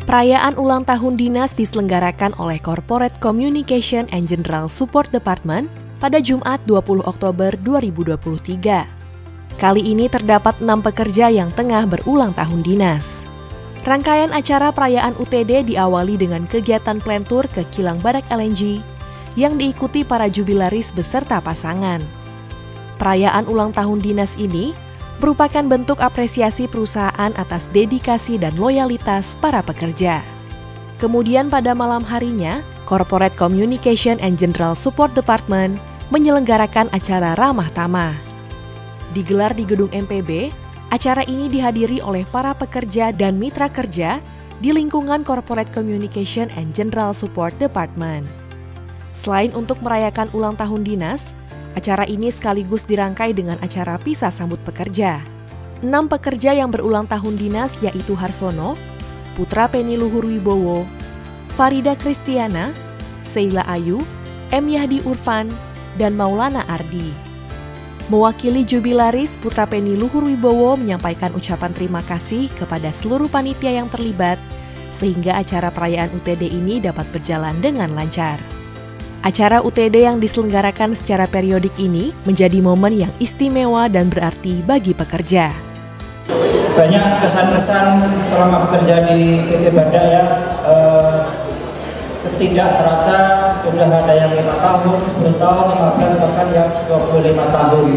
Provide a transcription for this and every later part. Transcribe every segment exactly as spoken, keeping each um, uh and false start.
Perayaan ulang tahun dinas diselenggarakan oleh Corporate Communication and General Support Department pada Jumat dua puluh Oktober dua ribu dua puluh tiga. Kali ini terdapat enam pekerja yang tengah berulang tahun dinas. Rangkaian acara perayaan U T D diawali dengan kegiatan plantur ke kilang Badak L N G yang diikuti para jubilaris beserta pasangan. Perayaan ulang tahun dinas ini merupakan bentuk apresiasi perusahaan atas dedikasi dan loyalitas para pekerja. Kemudian pada malam harinya, Corporate Communication and General Support Department menyelenggarakan acara ramah tamah. Digelar di gedung M P B, acara ini dihadiri oleh para pekerja dan mitra kerja di lingkungan Corporate Communication and General Support Department. Selain untuk merayakan ulang tahun dinas, acara ini sekaligus dirangkai dengan acara pisah sambut pekerja. Enam pekerja yang berulang tahun dinas yaitu Harsono, Putra Penny Luhur Wibowo, Farida Kristiana, Seila Ayu, M. Yahdi Urfan, dan Maulana Ardi. Mewakili jubilaris, Putra Penny Luhur Wibowo menyampaikan ucapan terima kasih kepada seluruh panitia yang terlibat, sehingga acara perayaan U T D ini dapat berjalan dengan lancar. Acara U T D yang diselenggarakan secara periodik ini menjadi momen yang istimewa dan berarti bagi pekerja. Banyak kesan-kesan selama bekerja di P T Badak ya, eh, tidak terasa sudah ada yang lima tahun, sepuluh tahun, lima belas, bahkan yang dua puluh lima tahun.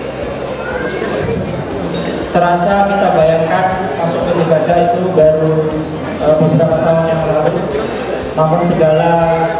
Serasa kita bayangkan masuk P T Badak itu baru eh, beberapa tahun yang lalu, namun segala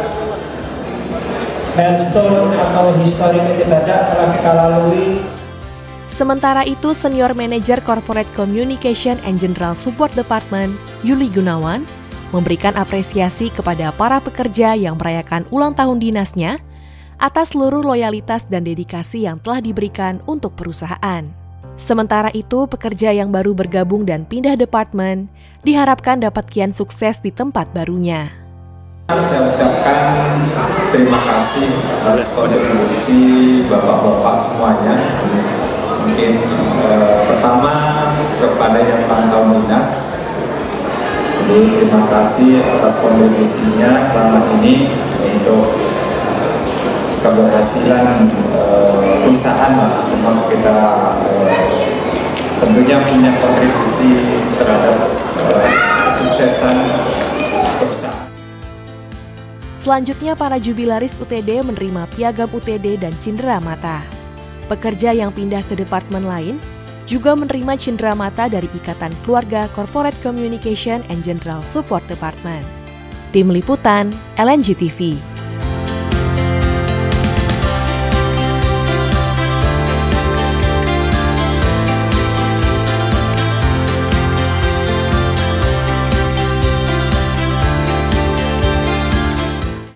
milestone atau histori P T Badak telah kita lalui. Sementara itu, Senior Manager Corporate Communication and General Support Department, Yuli Gunawan, memberikan apresiasi kepada para pekerja yang merayakan ulang tahun dinasnya atas seluruh loyalitas dan dedikasi yang telah diberikan untuk perusahaan. Sementara itu, pekerja yang baru bergabung dan pindah departemen diharapkan dapat kian sukses di tempat barunya. Saya ucapkan terima kasih atas kontribusi bapak-bapak semuanya. Mungkin eh, pertama kepada yang ulang tahun dinas, jadi terima kasih atas kontribusinya selama ini untuk keberhasilan eh, perusahaan. Lah. Semua kita eh, tentunya punya kontribusi terhadap eh, kesuksesan perusahaan. Selanjutnya, para jubilaris U T D menerima piagam U T D dan cindera mata. Pekerja yang pindah ke departemen lain juga menerima cindera mata dari Ikatan Keluarga Corporate Communication and General Support Department. Tim Liputan L N G T V.